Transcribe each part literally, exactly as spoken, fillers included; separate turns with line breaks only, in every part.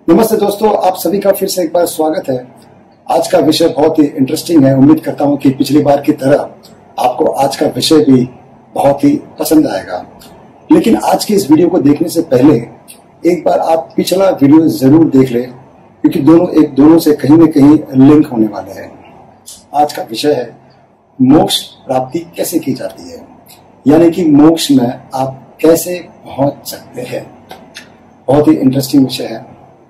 नमस्ते दोस्तों, आप सभी का फिर से एक बार स्वागत है। आज का विषय बहुत ही इंटरेस्टिंग है। उम्मीद करता हूं कि पिछली बार की तरह आपको आज का विषय भी बहुत ही पसंद आएगा। लेकिन आज के इस वीडियो को देखने से पहले एक बार आप पिछला वीडियो जरूर देख लें, क्योंकि दोनों एक दोनों से कहीं न कहीं लिंक होने वाले हैं। आज का विषय है मोक्ष प्राप्ति कैसे की जाती है, यानी कि मोक्ष में आप कैसे पहुंच सकते हैं। बहुत ही इंटरेस्टिंग विषय है।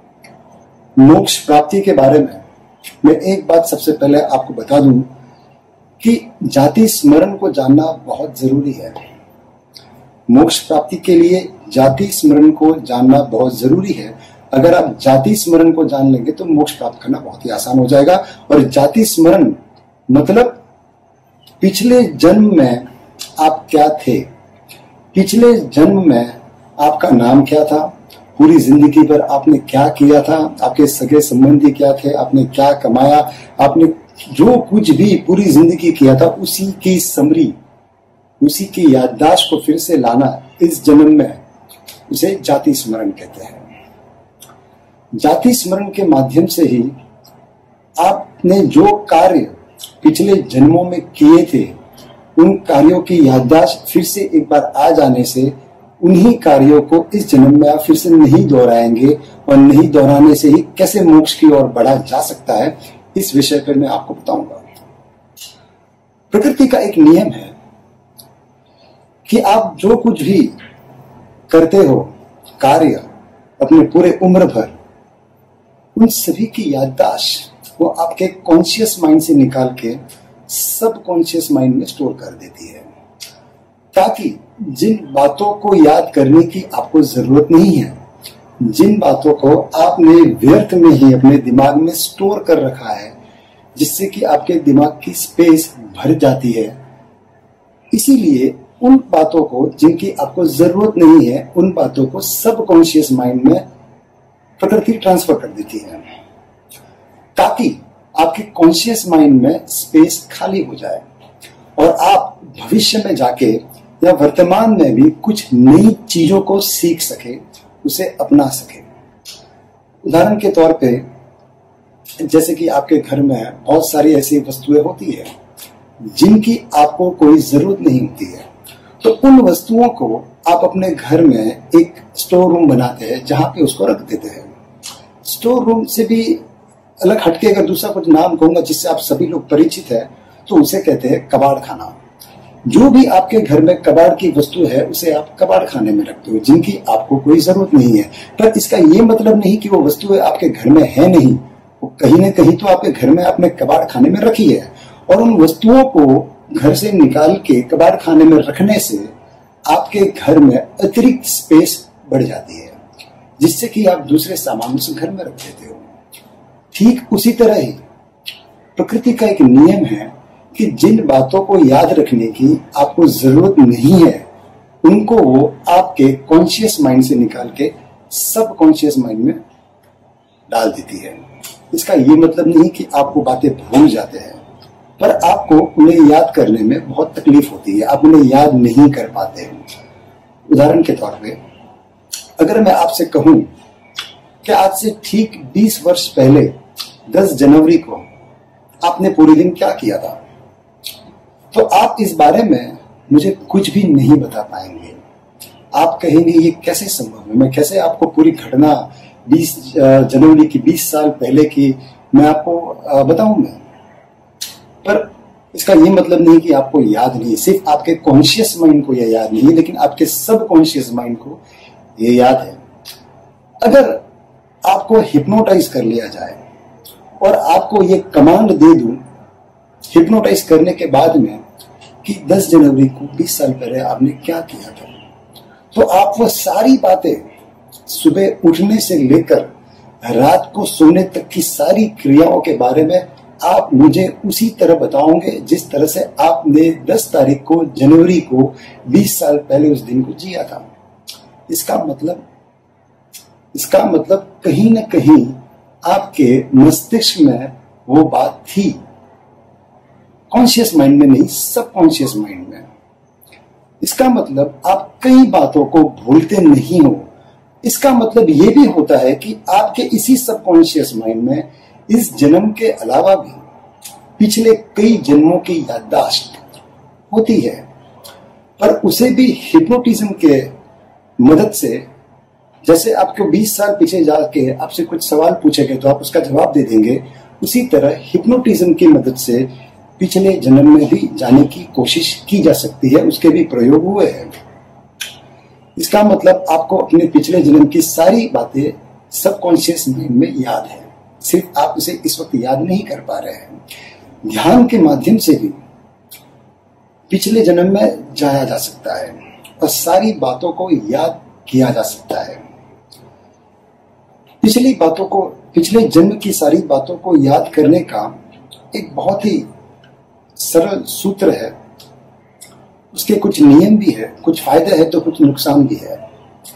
मोक्ष प्राप्ति के बारे में मैं एक बात सबसे पहले आपको बता दूं कि जाति स्मरण को जानना बहुत जरूरी है। मोक्ष प्राप्ति के लिए जाति स्मरण को जानना बहुत जरूरी है। अगर आप जाति स्मरण को जान लेंगे तो मोक्ष प्राप्त करना बहुत ही आसान हो जाएगा। और जाति स्मरण मतलब पिछले जन्म में आप क्या थे, पिछले जन्म में आपका नाम क्या था, पूरी जिंदगी भर आपने क्या किया था, आपके सगे संबंधी क्या थे, आपने क्या कमाया, आपने जो कुछ भी पूरी जिंदगी किया था उसी की समरी, उसी की याददाश्त को फिर से लाना इस जन्म में, उसे जाति स्मरण कहते हैं। जाति स्मरण के माध्यम से ही आपने जो कार्य पिछले जन्मों में किए थे उन कार्यों की याददाश्त फिर से एक बार आ जाने से उन्हीं कार्यों को इस जन्म में आप फिर से नहीं दोहराएंगे, और नहीं दोहराने से ही कैसे मोक्ष की ओर बढ़ा जा सकता है, इस विषय पर मैं आपको बताऊंगा। प्रकृति का एक नियम है कि आप जो कुछ भी करते हो कार्य अपने पूरे उम्र भर, उन सभी की याददाश्त वो आपके कॉन्शियस माइंड से निकाल के सब कॉन्शियस माइंड में स्टोर कर देती है, ताकि जिन बातों को याद करने की आपको जरूरत नहीं है, जिन बातों को आपने व्यर्थ में ही अपने दिमाग में स्टोर कर रखा है, जिससे कि आपके दिमाग की स्पेस भर जाती है, इसीलिए उन बातों को जिनकी आपको जरूरत नहीं है, उन बातों को सब कॉन्शियस माइंड में प्रकृति ट्रांसफर कर देती है, ताकि आपके कॉन्शियस माइंड में स्पेस खाली हो जाए और आप भविष्य में जाके या वर्तमान में भी कुछ नई चीजों को सीख सके, उसे अपना सके। उदाहरण के तौर पे, जैसे कि आपके घर में बहुत सारी ऐसी वस्तुएं होती है जिनकी आपको कोई जरूरत नहीं होती है, तो उन वस्तुओं को आप अपने घर में एक स्टोर रूम बनाते हैं जहां पे उसको रख देते हैं। स्टोर रूम से भी अलग हटके अगर दूसरा कुछ नाम कहूंगा जिससे आप सभी लोग परिचित है, तो उसे कहते हैं कबाड़ खाना। जो भी आपके घर में कबाड़ की वस्तु है उसे आप कबाड़ खाने में रखते हो, जिनकी आपको कोई जरूरत नहीं है। पर इसका ये मतलब नहीं कि वो वस्तुएं आपके घर में है नहीं, वो कहीं ना कहीं तो आपके घर में आपने कबाड़ खाने में रखी है, और उन वस्तुओं को घर से निकाल के कबाड़ खाने में रखने से आपके घर में अतिरिक्त स्पेस बढ़ जाती है, जिससे कि आप दूसरे सामान उस घर में रख देते हो। ठीक उसी तरह ही प्रकृति का एक नियम है कि जिन बातों को याद रखने की आपको जरूरत नहीं है, उनको वो आपके कॉन्शियस माइंड से निकाल के सब कॉन्शियस माइंड में डाल देती है। इसका ये मतलब नहीं कि आपको बातें भूल जाते हैं, पर आपको उन्हें याद करने में बहुत तकलीफ होती है, आप उन्हें याद नहीं कर पाते। उदाहरण के तौर पे अगर मैं आपसे कहूं कि आज से ठीक बीस वर्ष पहले दस जनवरी को आपने पूरे दिन क्या किया था, तो आप इस बारे में मुझे कुछ भी नहीं बता पाएंगे। आप कहेंगे ये कैसे संभव है, मैं कैसे आपको पूरी घटना बीस जनवरी की बीस साल पहले की मैं आपको बताऊं मैं। पर इसका ये मतलब नहीं कि आपको याद नहीं, सिर्फ आपके कॉन्शियस माइंड को यह याद नहीं, लेकिन आपके सब कॉन्शियस माइंड को ये याद है। अगर आपको हिप्नोटाइज कर लिया जाए और आपको ये कमांड दे दूं हिप्नोटाइज करने के बाद में कि दस जनवरी को बीस साल पहले आपने क्या किया था, तो आप वो सारी बातें सुबह उठने से लेकर रात को सोने तक की सारी क्रियाओं के बारे में आप मुझे उसी तरह बताओगे जिस तरह से आपने दस तारीख को जनवरी को बीस साल पहले उस दिन को जिया था। इसका मतलब इसका मतलब कहीं ना कहीं आपके मस्तिष्क में वो बात थी, कॉन्शियस माइंड में नहीं, सब कॉन्शियस माइंड में। इसका मतलब आप कई बातों को भूलते नहीं हो, इसका मतलब ये भी होता है कि आपके इसी सबकॉन्शियस माइंड में इस जन्म के अलावा भी पिछले कई जन्मों की याददाश्त होती है, पर उसे भी हिप्नोटिज्म के मदद से, जैसे आपको बीस साल पीछे जाके आपसे कुछ सवाल पूछे गए तो आप उसका जवाब दे देंगे, उसी तरह हिप्नोटिज्म की मदद से पिछले जन्म में भी जाने की कोशिश की जा सकती है, उसके भी प्रयोग हुए हैं। इसका मतलब आपको अपने पिछले जन्म की सारी बातें सबकॉन्शियस माइंड में याद है, सिर्फ आप उसे इस वक्त याद नहीं कर पा रहे हैं। ध्यान के माध्यम से भी पिछले जन्म में जाया जा सकता है और सारी बातों को याद किया जा सकता है। पिछली बातों को, पिछले जन्म की सारी बातों को याद करने का एक बहुत ही सरल सूत्र है। उसके कुछ नियम भी है, कुछ फायदे हैं तो कुछ नुकसान भी है।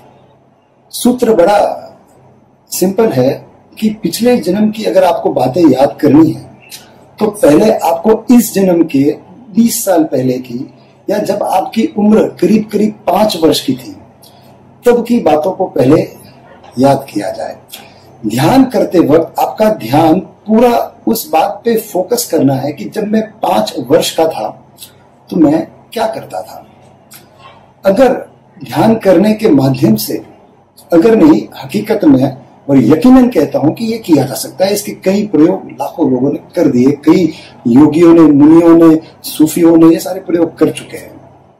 सूत्र बड़ा सिंपल है कि पिछले जन्म की अगर आपको बातें याद करनी है तो पहले आपको इस जन्म के बीस साल पहले की, या जब आपकी उम्र करीब करीब पांच वर्ष की थी, तब की बातों को पहले याद किया जाए। ध्यान करते वक्त आपका ध्यान पूरा उस बात पे फोकस करना है कि जब मैं पांच वर्ष का था तो मैं क्या करता था। अगर ध्यान करने के माध्यम से, अगर नहीं, हकीकत में और यकीनन कहता हूं कि यह किया जा सकता है। इसके कई प्रयोग लाखों लोगों ने कर दिए, कई योगियों ने, मुनियों ने, सूफियों ने ये सारे प्रयोग कर चुके हैं।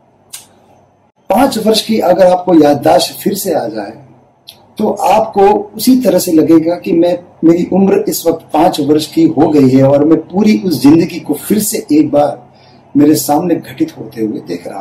पांच वर्ष की अगर आपको याददाश्त फिर से आ जाए तो आपको उसी तरह से लगेगा कि मैं, मेरी उम्र इस वक्त पांच वर्ष की हो गई है और मैं पूरी उस जिंदगी को फिर से एक बार मेरे सामने घटित होते हुए देख रहा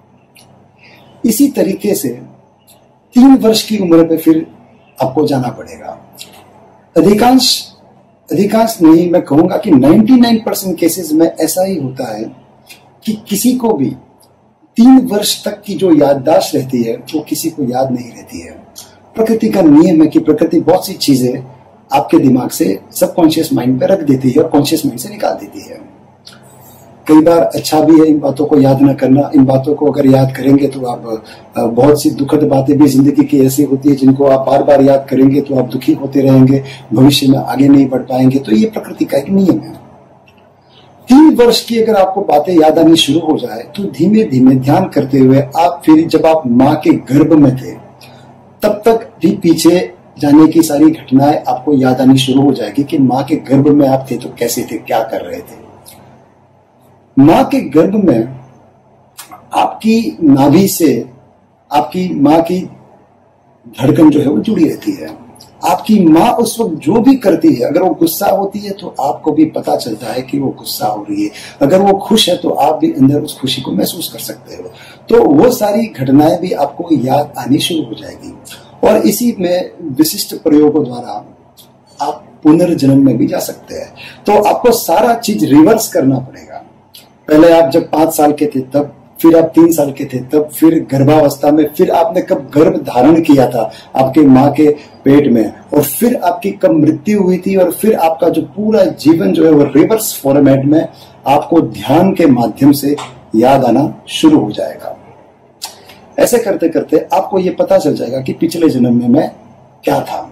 हूं। इसी तरीके से तीन वर्ष की उम्र पे फिर आपको जाना पड़ेगा। अधिकांश अधिकांश नहीं, मैं कहूंगा कि निन्यानवे परसेंट केसेस में ऐसा ही होता है कि किसी को भी तीन वर्ष तक की जो याददाश्त रहती है वो किसी को याद नहीं रहती है। प्रकृति का नियम है कि प्रकृति बहुत सी चीजें आपके दिमाग से सबकॉन्शियस माइंड पे रख देती है और कॉन्शियस माइंड से निकाल देती है। कई बार अच्छा भी है इन बातों को याद न करना। इन बातों को अगर याद करेंगे तो आप, बहुत सी दुखद बातें भी जिंदगी की ऐसी होती है जिनको आप बार बार याद करेंगे तो आप दुखी होते रहेंगे, भविष्य में आगे नहीं बढ़ पाएंगे। तो ये प्रकृति का एक नियम है। तीन वर्ष की अगर आपको बातें याद आनी शुरू हो जाए तो धीमे धीमे ध्यान करते हुए आप फिर, जब आप माँ के गर्भ में थे तब तक भी पीछे जाने की सारी घटनाएं आपको याद आनी शुरू हो जाएगी कि माँ के गर्भ में आप थे तो कैसे थे, क्या कर रहे थे। माँ के गर्भ में आपकी नाभि से आपकी माँ की धड़कन जो है वो जुड़ी रहती है। आपकी माँ उस वक्त जो भी करती है, अगर वो गुस्सा होती है तो आपको भी पता चलता है कि वो गुस्सा हो रही है। अगर वो खुश है तो आप भी अंदर उस खुशी को महसूस कर सकते हो। तो वो सारी घटनाएं भी आपको याद आनी शुरू हो जाएगी। और इसी में विशिष्ट प्रयोगों द्वारा आप पुनर्जन्म में भी जा सकते हैं। तो आपको सारा चीज रिवर्स करना पड़ेगा। पहले आप जब पांच साल के थे तब, फिर आप तीन साल के थे तब, फिर गर्भावस्था में, फिर आपने कब गर्भ धारण किया था आपके माँ के पेट में, और फिर आपकी कब मृत्यु हुई थी, और फिर आपका जो पूरा जीवन जो है वो रिवर्स फॉर्मेट में आपको ध्यान के माध्यम से याद आना शुरू हो जाएगा। ऐसे करते करते आपको ये पता चल जाएगा कि पिछले जन्म में मैं क्या था।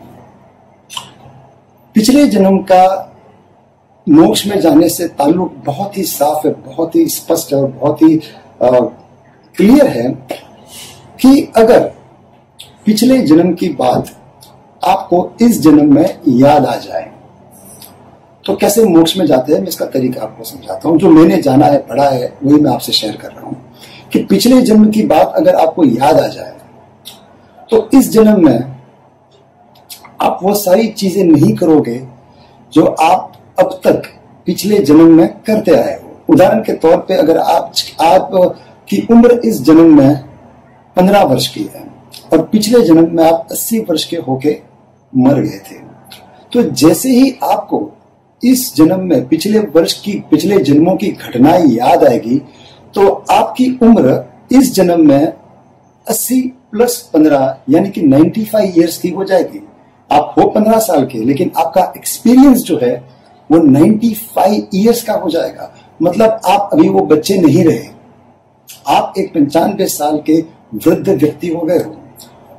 पिछले जन्म का मोक्ष में जाने से ताल्लुक बहुत ही साफ है, बहुत ही स्पष्ट है और बहुत ही क्लियर है कि अगर पिछले जन्म की बात आपको इस जन्म में याद आ जाए तो कैसे मोक्ष में जाते हैं, मैं इसका तरीका आपको समझाता हूं। जो मैंने जाना है, पढ़ा है, वही मैं आपसे शेयर कर रहा हूं कि पिछले जन्म की बात अगर आपको याद आ जाए तो इस जन्म में आप वो सारी चीजें नहीं करोगे जो आप अब तक पिछले जन्म में करते आए हो। उदाहरण के तौर पे अगर आप आप की उम्र इस जन्म में पंद्रह वर्ष की है और पिछले जन्म में आप अस्सी वर्ष के होके मर गए थे, तो जैसे ही आपको इस जन्म में पिछले वर्ष की, पिछले जन्मों की घटनाएं याद आएगी तो आपकी उम्र इस जन्म में अस्सी प्लस पंद्रह यानी कि पचानवे इयर्स की हो जाएगी। आप हो पंद्रह साल के, लेकिन आपका एक्सपीरियंस जो है वो पचानवे इयर्स का हो जाएगा। मतलब आप अभी वो बच्चे नहीं रहे, आप एक पंचानवे साल के वृद्ध व्यक्ति हो गए हो।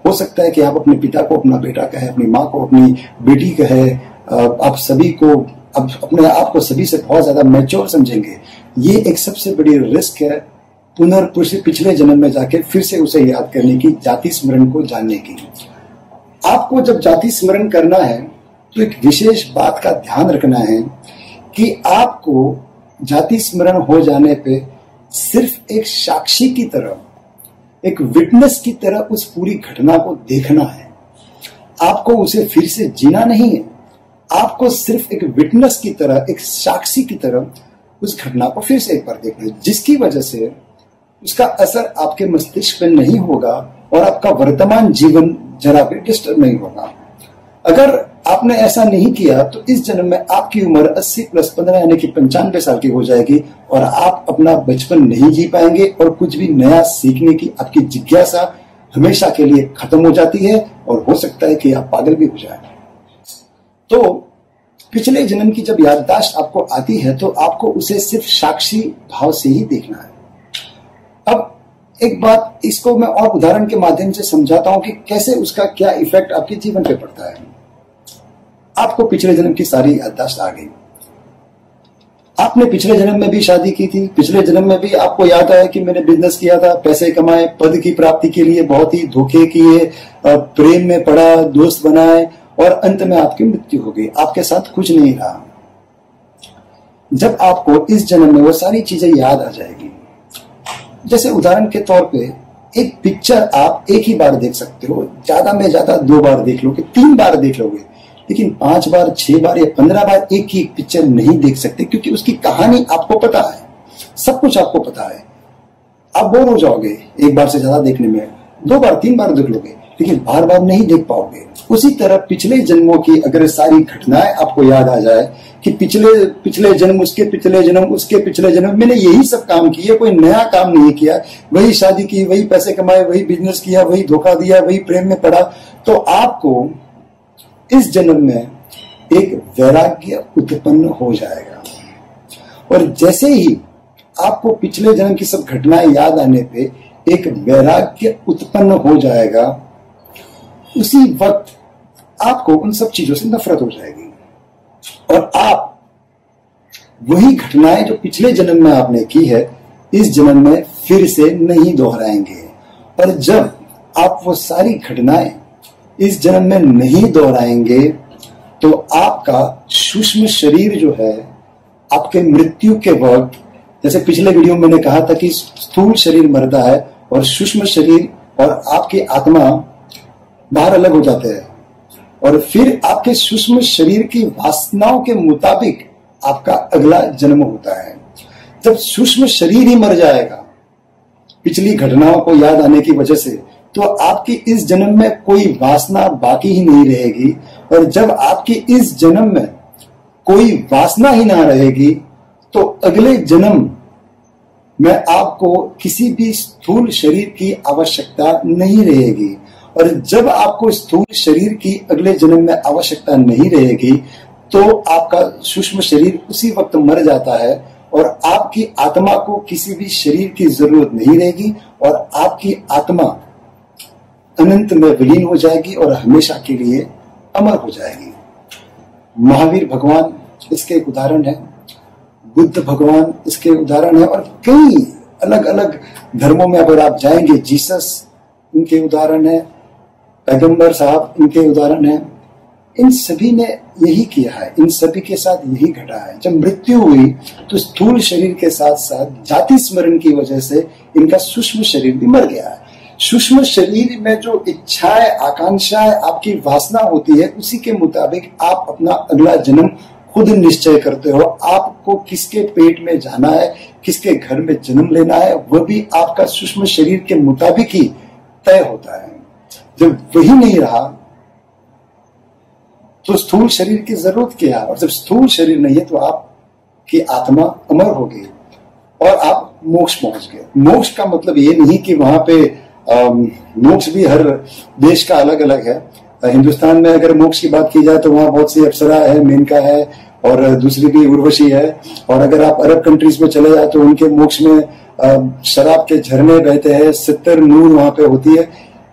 हो सकता है कि आप अपने पिता को अपना बेटा कहे, अपनी माँ को अपनी बेटी कहे, आप सभी को अब अपने आप को सभी से बहुत ज्यादा मैच्योर समझेंगे। ये एक सबसे बड़ी रिस्क है पुनर्पुरुष पिछले जन्म में जाके फिर से उसे याद करने की, जाति स्मरण को जानने की। आपको जब जाति स्मरण करना है तो एक विशेष बात का ध्यान रखना है कि आपको जाति स्मरण हो जाने पे सिर्फ एक साक्षी की तरह, एक विटनेस की तरह उस पूरी घटना को देखना है। आपको उसे फिर से जीना नहीं है, आपको सिर्फ एक विटनेस की तरह, एक साक्षी की तरह उस घटना को फिर से एक बार देखना है, जिसकी वजह से उसका असर आपके मस्तिष्क पर नहीं होगा और आपका वर्तमान जीवन जरा भी डिस्टर्ब नहीं होगा। अगर आपने ऐसा नहीं किया तो इस जन्म में आपकी उम्र अस्सी प्लस पंद्रह यानी कि पंचानवे साल की हो जाएगी और आप अपना बचपन नहीं जी पाएंगे और कुछ भी नया सीखने की आपकी जिज्ञासा हमेशा के लिए खत्म हो जाती है और हो सकता है कि आप पागल भी हो जाए। तो पिछले जन्म की जब याददाश्त आपको आती है तो आपको उसे सिर्फ साक्षी भाव से ही देखना है। अब एक बात इसको मैं और उदाहरण के माध्यम से समझाता हूं कि कैसे उसका क्या इफेक्ट आपके जीवन पे पड़ता है। आपको पिछले जन्म की सारी याददाश्त आ गई, आपने पिछले जन्म में भी शादी की थी, पिछले जन्म में भी आपको याद आया कि मैंने बिजनेस किया था, पैसे कमाए, पद की प्राप्ति के लिए बहुत ही धोखे किए, प्रेम में पड़ा, दोस्त बनाए और अंत में आपकी मृत्यु हो गई, आपके साथ कुछ नहीं रहा। जब आपको इस जन्म में वो सारी चीजें याद आ जाएगी, जैसे उदाहरण के तौर पे एक पिक्चर आप एक ही बार देख सकते हो, ज्यादा में ज्यादा दो बार देख लोगे, तीन बार देख लोगे, लेकिन पांच बार, छह बार या पंद्रह बार एक ही पिक्चर नहीं देख सकते, क्योंकि उसकी कहानी आपको पता है, सब कुछ आपको पता है। आप बोर हो जाओगे एक बार से ज्यादा देखने में, दो बार तीन बार देख लोगे, लेकिन बार बार नहीं देख पाओगे। उसी तरह पिछले जन्मों की अगर सारी घटनाएं आपको याद आ जाए कि पिछले पिछले जन्म, उसके पिछले जन्म, उसके पिछले जन्म मैंने यही सब काम किए, कोई नया काम नहीं किया, वही शादी की, वही पैसे कमाए, वही बिजनेस किया, वही धोखा दिया, वही प्रेम में पड़ा, तो आपको इस जन्म में एक वैराग्य उत्पन्न हो जाएगा। और जैसे ही आपको पिछले जन्म की सब घटनाएं याद आने पे एक वैराग्य उत्पन्न हो जाएगा, उसी वक्त आपको उन सब चीजों से नफरत हो जाएगी और आप वही घटनाएं जो पिछले जन्म में आपने की है इस जन्म में फिर से नहीं दोहराएंगे। और जब आप वो सारी घटनाएं इस जन्म में नहीं दोहराएंगे तो आपका सूक्ष्म शरीर जो है आपके मृत्यु के वक्त, जैसे पिछले वीडियो में मैंने कहा था कि स्थूल शरीर मरता है और सूक्ष्म शरीर और आपकी आत्मा बाहर अलग हो जाते हैं और फिर आपके सूक्ष्म शरीर की वासनाओं के मुताबिक आपका अगला जन्म होता है। जब सूक्ष्म शरीर ही मर जाएगा पिछली घटनाओं को याद आने की वजह से, तो आपकी इस जन्म में कोई वासना बाकी ही नहीं रहेगी। और जब आपकी इस जन्म में कोई वासना ही ना रहेगी तो अगले जन्म में आपको किसी भी स्थूल शरीर की आवश्यकता नहीं रहेगी। और जब आपको स्थूल शरीर की अगले जन्म में आवश्यकता नहीं रहेगी तो आपका सूक्ष्म शरीर उसी वक्त मर जाता है और आपकी आत्मा को किसी भी शरीर की जरूरत नहीं रहेगी और आपकी आत्मा अनंत में विलीन हो जाएगी और हमेशा के लिए अमर हो जाएगी। महावीर भगवान इसके एक उदाहरण है, बुद्ध भगवान इसके उदाहरण है और कई अलग अलग धर्मों में अगर आप जाएंगे, जीसस इनके उदाहरण है, पैगंबर साहब इनके उदाहरण है। इन सभी ने यही किया है, इन सभी के साथ यही घटा है। जब मृत्यु हुई तो स्थूल शरीर के साथ साथ जाति स्मरण की वजह से इनका सूक्ष्म शरीर भी मर गया है। सूक्ष्म शरीर में जो इच्छाएं, आकांक्षाएं, आपकी वासना होती है, उसी के मुताबिक आप अपना अगला जन्म खुद निश्चय करते हो। आपको किसके पेट में जाना है, किसके घर में जन्म लेना है, वह भी आपका सूक्ष्म शरीर के मुताबिक ही तय होता है। जब वही नहीं रहा तो स्थूल शरीर की जरूरत क्या है, और जब स्थूल शरीर नहीं है तो आपकी आत्मा अमर हो गई और आप मोक्ष पहुंच गए। मोक्ष का मतलब ये नहीं कि वहां पे मोक्ष भी हर देश का अलग अलग है। हिंदुस्तान में अगर मोक्ष की बात की जाए तो वहां बहुत सी अप्सरा है, मेनका है और दूसरी भी उर्वशी है। और अगर आप अरब कंट्रीज में चले जाए तो उनके मोक्ष में शराब के झरने बहते हैं, सितर नूर वहां पे होती है।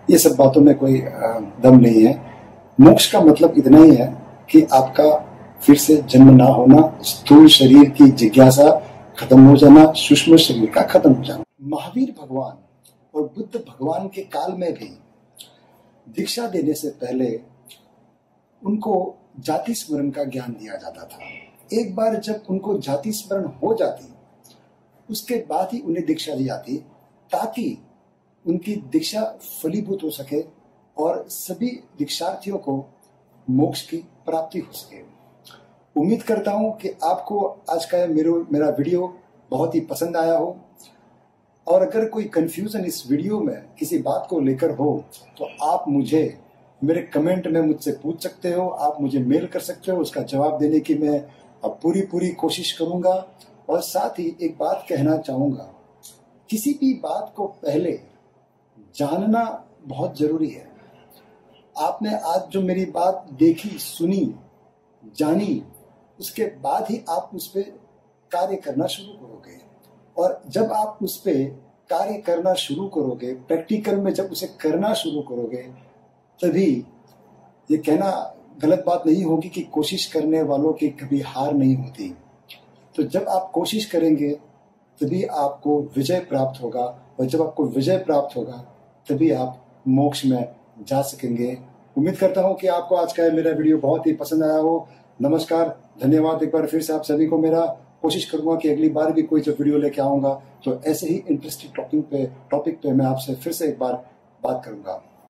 ये सब बातों में कोई दम नहीं है। मोक्ष का मतलब इतना ही है कि आपका फिर से जन्म ना होना, स्थूल शरीर की जिज्ञासा खत्म हो जाना, सूक्ष्म शरीर का खत्म हो जाना। महावीर भगवान और बुद्ध भगवान के काल में भी दीक्षा देने से पहले उनको जाति स्मरण का ज्ञान दिया जाता था। एक बार जब उनको जाति स्मरण हो जाती, उसके बाद ही उन्हें दीक्षा दी जाती, ताकि उनकी दीक्षा फलीभूत हो सके और सभी दीक्षार्थियों को मोक्ष की प्राप्ति हो सके। उम्मीद करता हूं कि आपको आज का मेरे मेरा वीडियो बहुत ही पसंद आया हो, और अगर कोई कंफ्यूजन इस वीडियो में किसी बात को लेकर हो तो आप मुझे मेरे कमेंट में मुझसे पूछ सकते हो, आप मुझे मेल कर सकते हो। उसका जवाब देने की मैं अब पूरी पूरी कोशिश करूंगा। और साथ ही एक बात कहना चाहूंगा, किसी भी बात को पहले जानना बहुत जरूरी है। आपने आज जो मेरी बात देखी, सुनी, जानी, उसके बाद ही आप उस पर कार्य करना शुरू करोगे। और जब आप उस पर कार्य करना शुरू करोगे, प्रैक्टिकल में जब उसे करना शुरू करोगे, तभी ये कहना गलत बात नहीं होगी कि कोशिश करने वालों की कभी हार नहीं होती। तो जब आप कोशिश करेंगे तभी आपको विजय प्राप्त होगा, और जब आपको विजय प्राप्त होगा तभी आप मोक्ष में जा सकेंगे। उम्मीद करता हूं कि आपको आज का मेरा वीडियो बहुत ही पसंद आया हो। नमस्कार, धन्यवाद एक बार फिर से आप सभी को मेरा। कोशिश करूंगा कि अगली बार भी कोई जब वीडियो लेके आऊंगा तो ऐसे ही इंटरेस्टिंग टॉपिक पे टॉपिक पे मैं आपसे फिर से एक बार बात करूंगा।